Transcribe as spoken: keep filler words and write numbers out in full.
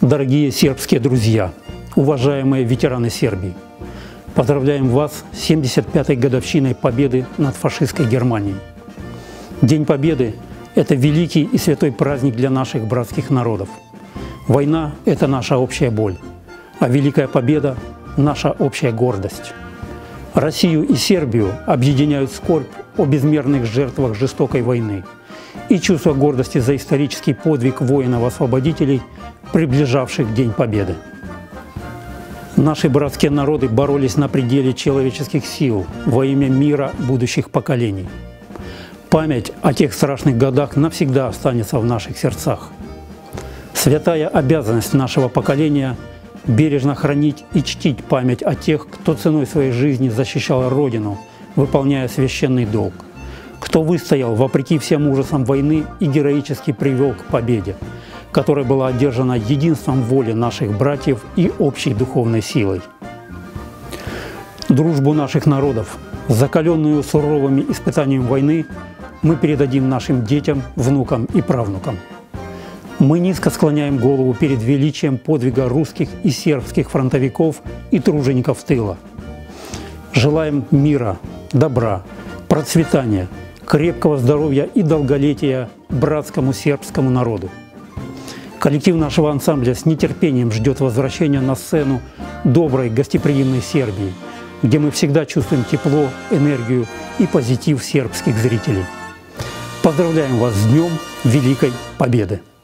Дорогие сербские друзья, уважаемые ветераны Сербии, поздравляем вас с семьдесят пятой годовщиной победы над фашистской Германией. День Победы – это великий и святой праздник для наших братских народов. Война – это наша общая боль, а Великая Победа – наша общая гордость. Россию и Сербию объединяют скорбь о безмерных жертвах жестокой войны и чувство гордости за исторический подвиг воинов-освободителей, приближавших День Победы. Наши братские народы боролись на пределе человеческих сил во имя мира будущих поколений. Память о тех страшных годах навсегда останется в наших сердцах. Святая обязанность нашего поколения – бережно хранить и чтить память о тех, кто ценой своей жизни защищал Родину, выполняя священный долг, кто выстоял вопреки всем ужасам войны и героически привел к победе, которая была одержана единством воли наших братьев и общей духовной силой. Дружбу наших народов, закаленную суровыми испытаниями войны, мы передадим нашим детям, внукам и правнукам. Мы низко склоняем голову перед величием подвига русских и сербских фронтовиков и тружеников тыла. Желаем мира, добра, процветания, крепкого здоровья и долголетия братскому сербскому народу. Коллектив нашего ансамбля с нетерпением ждет возвращения на сцену доброй, гостеприимной Сербии, где мы всегда чувствуем тепло, энергию и позитив сербских зрителей. Поздравляем вас с Днем Великой Победы!